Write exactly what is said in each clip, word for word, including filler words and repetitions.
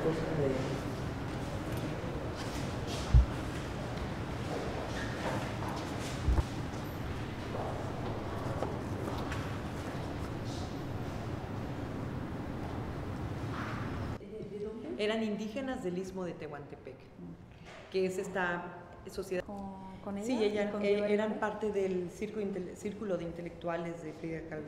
Eran indígenas del Istmo de Tehuantepec, que es esta sociedad. ¿Con, con ella? Sí, ella, ¿Con eh, eran parte del círculo, círculo de intelectuales de Frida Kahlo.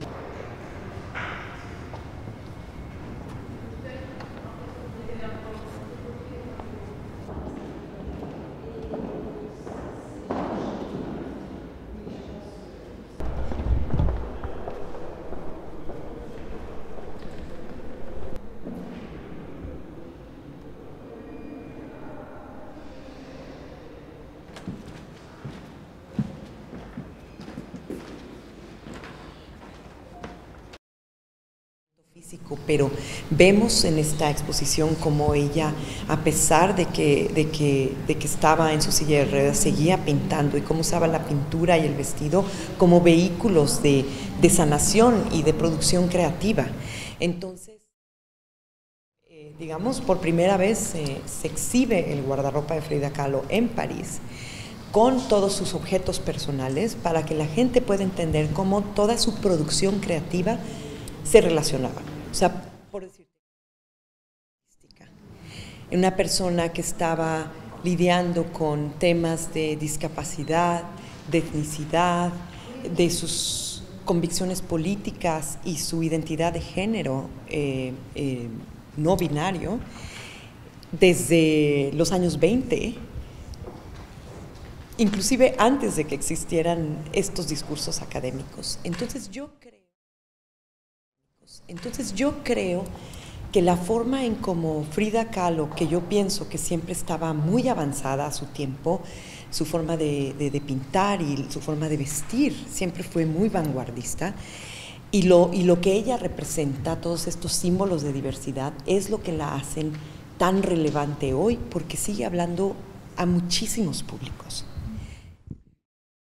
Físico, pero vemos en esta exposición como ella, a pesar de que, de que, de que estaba en su silla de ruedas, seguía pintando, y cómo usaba la pintura y el vestido como vehículos de, de sanación y de producción creativa. Entonces, eh, digamos, por primera vez eh, se exhibe el guardarropa de Frida Kahlo en París, con todos sus objetos personales, para que la gente pueda entender cómo toda su producción creativa se relacionaba. O sea, por decir, una persona que estaba lidiando con temas de discapacidad, de etnicidad, de sus convicciones políticas y su identidad de género eh, eh, no binario, desde los años veinte, inclusive antes de que existieran estos discursos académicos. Entonces yo creo Entonces yo creo que la forma en como Frida Kahlo, que yo pienso que siempre estaba muy avanzada a su tiempo, su forma de, de, de pintar y su forma de vestir siempre fue muy vanguardista, y lo, y lo que ella representa, todos estos símbolos de diversidad, es lo que la hacen tan relevante hoy, porque sigue hablando a muchísimos públicos.